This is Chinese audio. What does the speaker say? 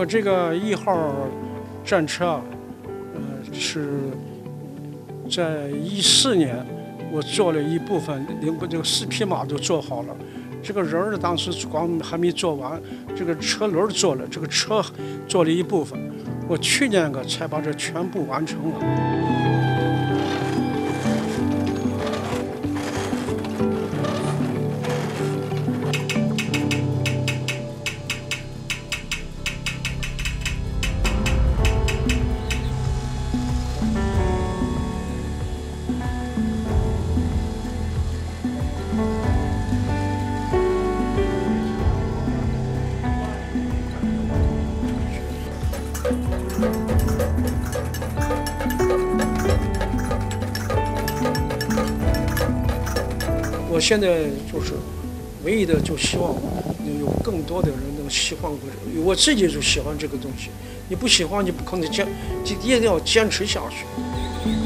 我这个1号战车，是在14年，我做了一部分，连这个4匹马都做好了。这个人儿当时光还没做完，这个车轮做了，这个车做了一部分。我去年才把这全部完成了。我现在就是唯一的，就希望有更多的人能喜欢我自己就喜欢这个东西。你不喜欢，你不可能一定要坚持下去。